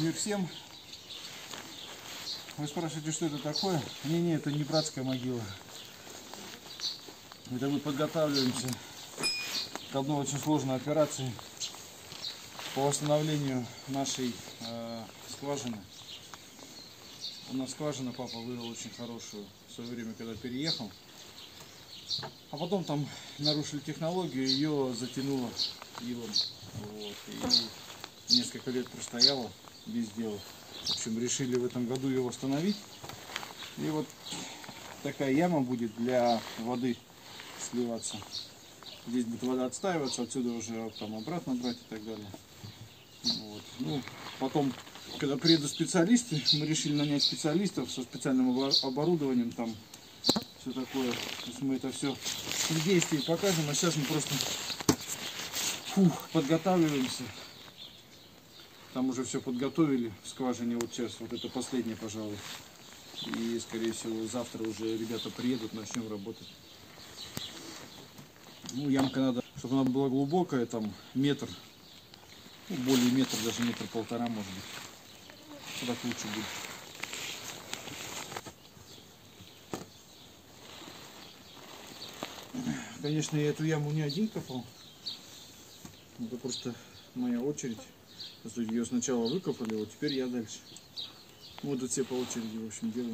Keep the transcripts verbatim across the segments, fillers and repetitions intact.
Мир всем. Вы спрашиваете, что это такое? Не-не, это не братская могила. Это мы подготавливаемся к одной очень сложной операции по восстановлению нашей э, скважины. У нас скважина папа вырыл очень хорошую в свое время, когда переехал. А потом там нарушили технологию, ее затянуло илом. Вот, и несколько лет простояла без дела. В общем, решили в этом году ее восстановить. И вот такая яма будет для воды сливаться. Здесь будет вода отстаиваться, отсюда уже там обратно брать и так далее. Вот. Ну, потом, когда приедут специалисты, мы решили нанять специалистов со специальным оборудованием, там все такое. То есть мы это все в действии покажем, а сейчас мы просто фух, подготавливаемся. Там уже все подготовили в скважине, вот сейчас, вот это последнее, пожалуй. И, скорее всего, завтра уже ребята приедут, начнем работать. Ну, ямка надо, чтобы она была глубокая, там метр, ну, более метр, даже метр полтора, может быть. Так лучше будет. Конечно, я эту яму не один копал. Это просто моя очередь. Ее сначала выкопали, вот теперь я дальше. Вот тут все по очереди, в общем, делаем.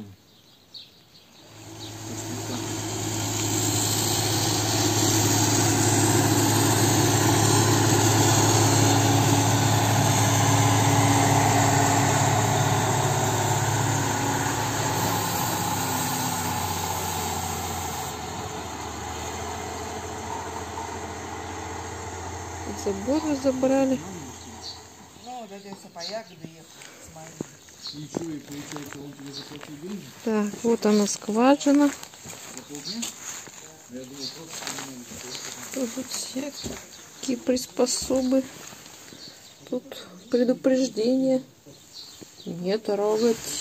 Забор разобрали. Так, вот она скважина. Тут всякие приспособы. Тут предупреждение. Не трогать.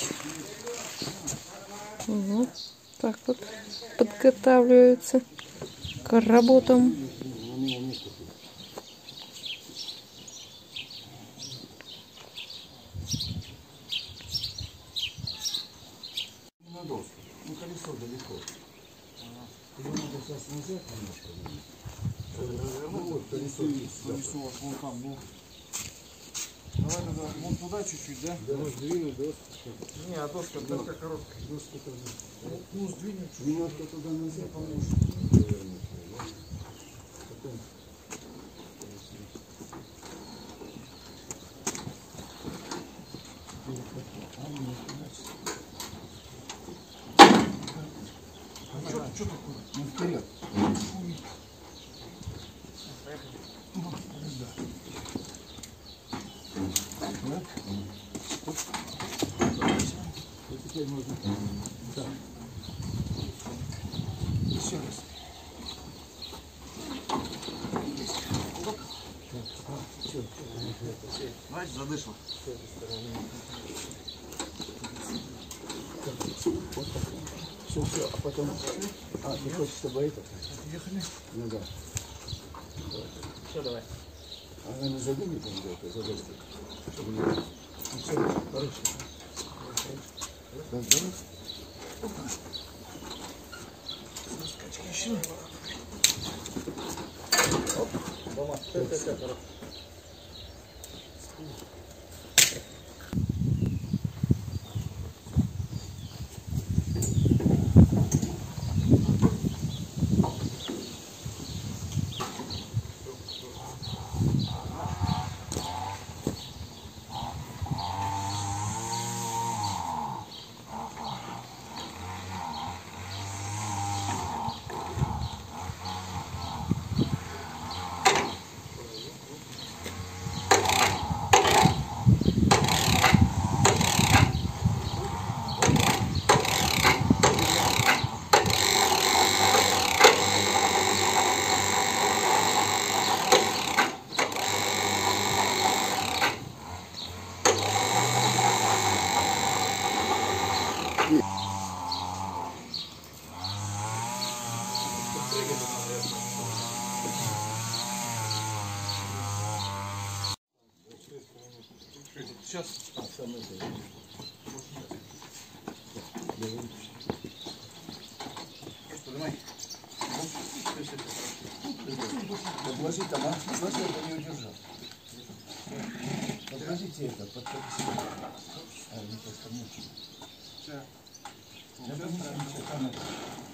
Угу. Так вот подготавливаются к работам. Ну, колесо далеко. Его надо сейчас назад немножко. Ну, вот колесо есть. Колесо вон там, ну. Давай тогда вон туда чуть-чуть, да? Да, может сдвинуть доску. Не, а доска, доска короткая. Доска тоже. Ну, сдвинем чуть-чуть. Немножко туда назад поможет. Потом. Что такое? Ну, вперед. Да. Вот теперь можно. Так. Еще раз. Так, все. Давайте задышим. С этой стороны. Вот так. Все, все, а потом... А, ты хочешь, чтобы это? Ехали? Ну да. Все, давай. А она не задумит, он делает, задумит. Чтобы не... Ну все, хорошо. Да, давай. Опа. Скачки еще. Оп. Дома. Все, все, все, хорошо. Сейчас. Подложи там, а? Подложи, это не удержал. Подложите это, подложите. А, не то, что нет. Все. Я бы не знаю, что там это.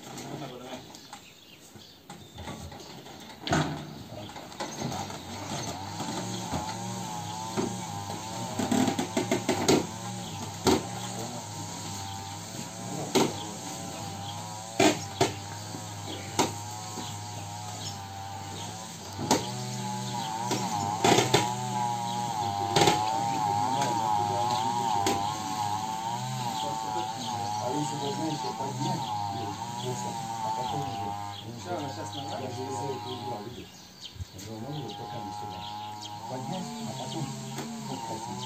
Поднять, а потом подкатить.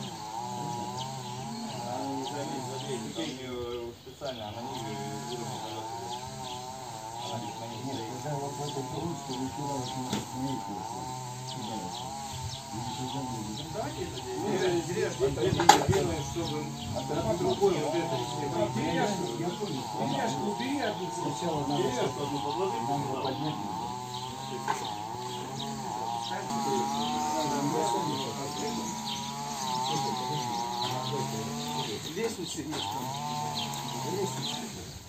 Она не заметит, заметит, там у нее специально, она ниже уровня. Она не на ней Нет, стоит. когда вот в эту ручку выкидываешь на змейку, кидаешь. Давайте это делаем, чтобы одна другой вот это. Я понял. Деревяшку убери одну, Сначала надо, деревяшку одну подложи. нам его поднять надо. Лестницы нет там. Лестница.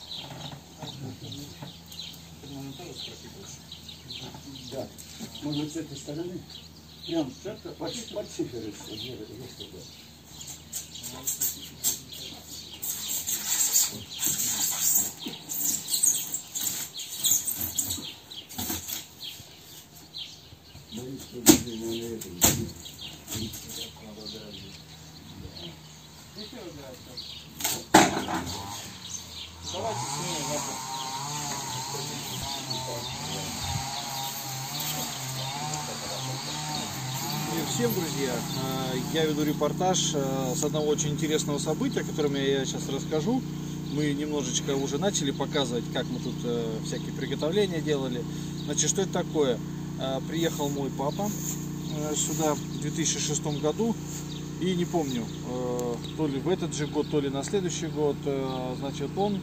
Да. Может, с этой стороны? Прям под, под циферы, если да. Боюсь, что люди на этом. Давайте снимем это. Всем, друзья, я веду репортаж с одного очень интересного события, о котором я сейчас расскажу. Мы немножечко уже начали показывать, как мы тут всякие приготовления делали. Значит, что это такое? Приехал мой папа сюда в две тысячи шестом году. И не помню, то ли в этот же год, то ли на следующий год, значит, он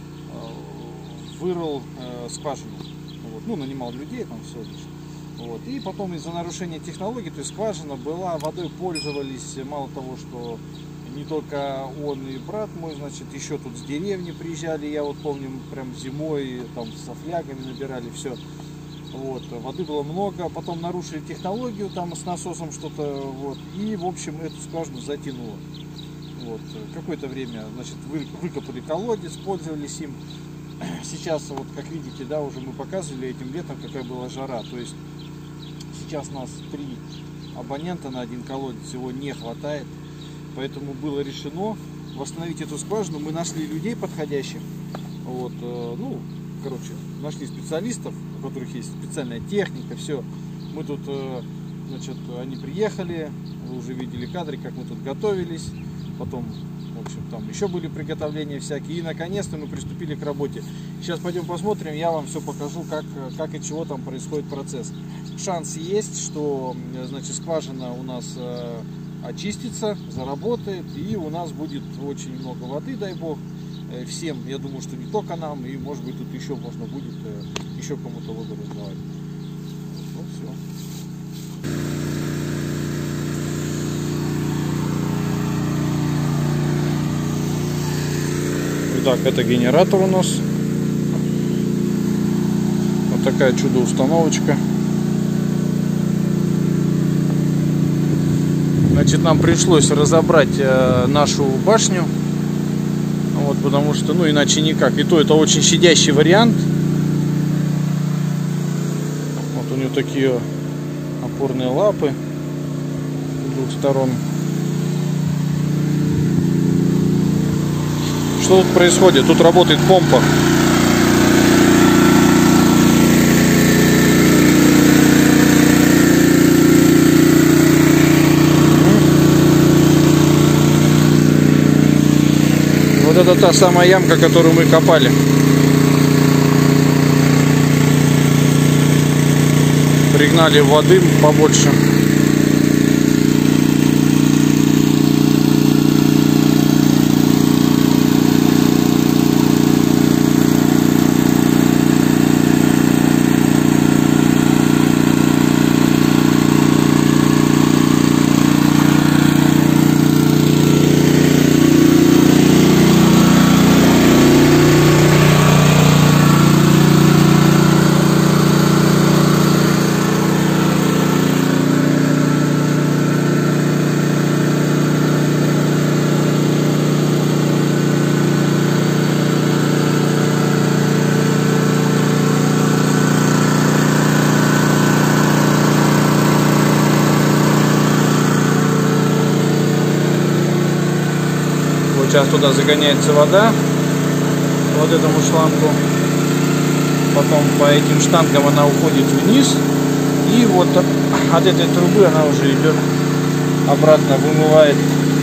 вырыл скважину. Вот. Ну, нанимал людей, там все. Вот. И потом из-за нарушения технологий, то есть скважина была, водой пользовались, мало того, что не только он и брат мой, значит, еще тут с деревни приезжали, я вот помню, прям зимой, там со флягами набирали, все. Вот, воды было много, потом нарушили технологию там с насосом что-то, вот, и в общем эту скважину затянуло. Вот, какое-то время, значит, вы, выкопали колодец, пользовались им. Сейчас, вот как видите, да, уже мы показывали этим летом, какая была жара. То есть сейчас нас три абонента на один колодец, его не хватает, поэтому было решено восстановить эту скважину. Мы нашли людей подходящих, вот, ну, короче, нашли специалистов, у которых есть специальная техника, все. Мы тут, значит, они приехали, вы уже видели кадры, как мы тут готовились, потом, в общем, там еще были приготовления всякие, и наконец-то мы приступили к работе. Сейчас пойдем посмотрим, я вам все покажу, как, как и чего там происходит процесс. Шанс есть, что, значит, скважина у нас э, очистится, заработает, и у нас будет очень много воды, дай бог. Всем, я думаю, что не только нам, и может быть тут еще можно будет э, еще кому-то воду раздавать. Вот все. Итак, это генератор у нас. Вот такая чудо-установочка. Значит, нам пришлось разобрать э, нашу башню. Вот, потому что, ну, иначе никак. И то это очень щадящий вариант. Вот у него такие опорные лапы с двух сторон. Что тут происходит? Тут работает помпа. Вот это та самая ямка, которую мы копали. Пригнали воды побольше. Сейчас туда загоняется вода, вот этому шлангу. Потом по этим штангам она уходит вниз. И вот от этой трубы она уже идет обратно, вымывает.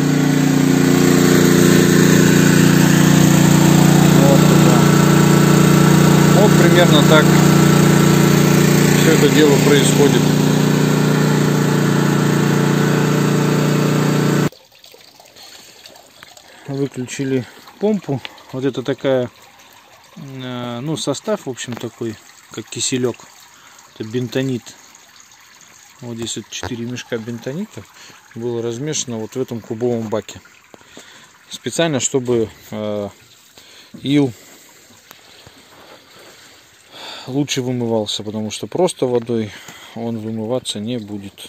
Вот туда. Вот примерно так все это дело происходит. Выключили помпу. Вот это такая, ну, состав, в общем, такой, как киселек. Это бентонит. Вот здесь вот четыре мешка бентонита было размешано вот в этом кубовом баке. Специально, чтобы э, ил лучше вымывался, потому что просто водой он вымываться не будет.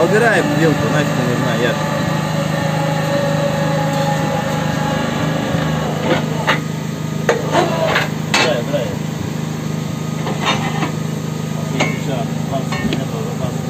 убирай вилку, нафиг не нужна, я. Убирай, убирай. Сейчас двадцать сантиметров запаса.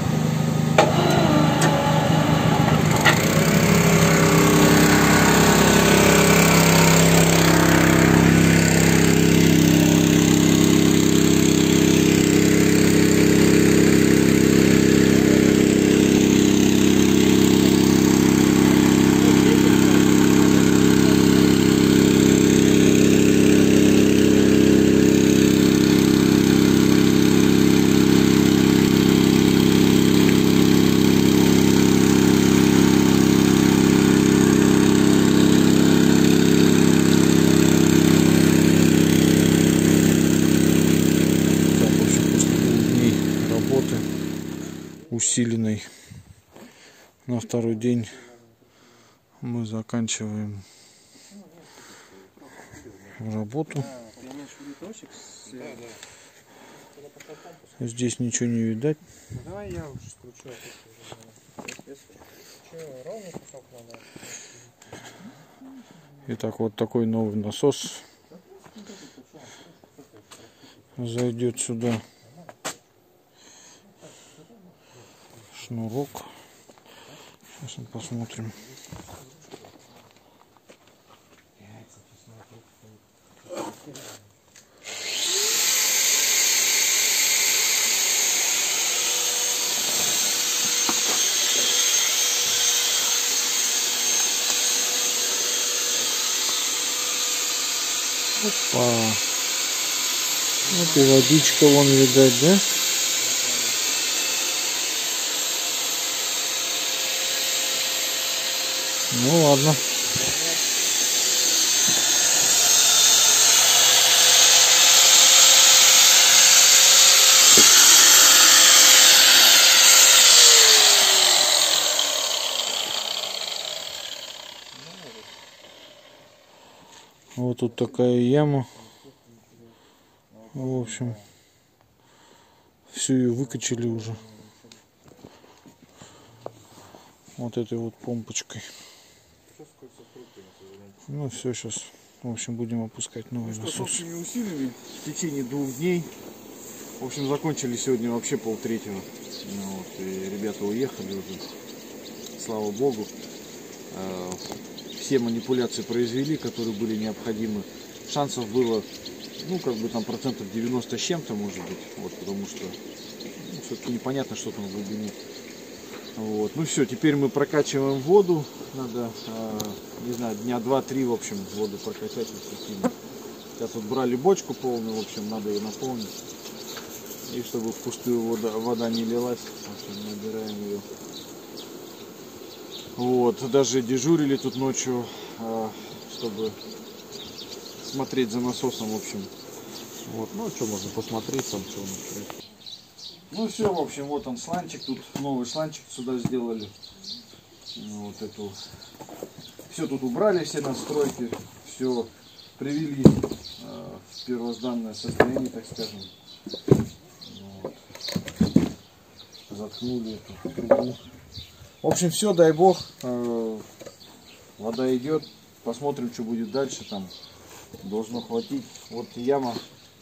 Усиленной на второй день мы заканчиваем работу. Здесь ничего не видать. Итак, вот такой новый насос зайдет сюда. Шнурок. Сейчас мы посмотрим. Опа. Вот и водичка вон видать, да? Ну ладно. Вот тут такая яма. В общем, всю ее выкачали уже. Вот этой вот помпочкой. Ну все, сейчас, в общем, будем опускать новый насос. С общими усилиями в течение двух дней, в общем, закончили сегодня вообще полтретьего. Ну, вот, и ребята уехали уже, слава богу. Все манипуляции произвели, которые были необходимы. Шансов было, ну, как бы там процентов девяносто с чем-то, может быть, вот, потому что ну, все-таки непонятно, что там в глубине. Вот. Ну все, теперь мы прокачиваем воду. Надо, э, не знаю, дня два-три, в общем, воду прокачать. Сейчас вот брали бочку полную, в общем, надо ее наполнить. И чтобы впустую вода, вода не лилась, в общем, набираем ее. Вот, даже дежурили тут ночью, э, чтобы смотреть за насосом, в общем. Вот, ну что, можно посмотреть там, что у нас. Ну все, в общем, вот он шланчик, тут новый шланчик сюда сделали. Вот эту. Все тут убрали, все настройки, все привели э, в первозданное состояние, так скажем. Вот. Заткнули эту трубу. В общем, все, дай бог, э, вода идет, посмотрим, что будет дальше, там должно хватить. Вот яма.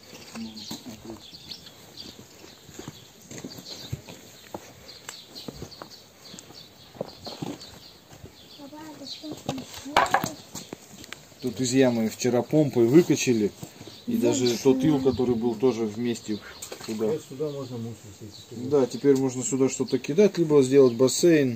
Тут из ямы вчера помпой выкачали, и даже тот ил, который был тоже вместе сюда. Сюда можно мусор. Да, теперь можно сюда что-то кидать, либо сделать бассейн,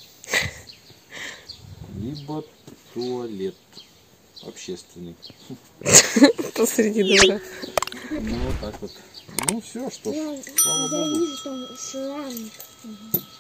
либо туалет общественный. Посреди двора. Ну вот так вот. Ну все, что ж, слава богу.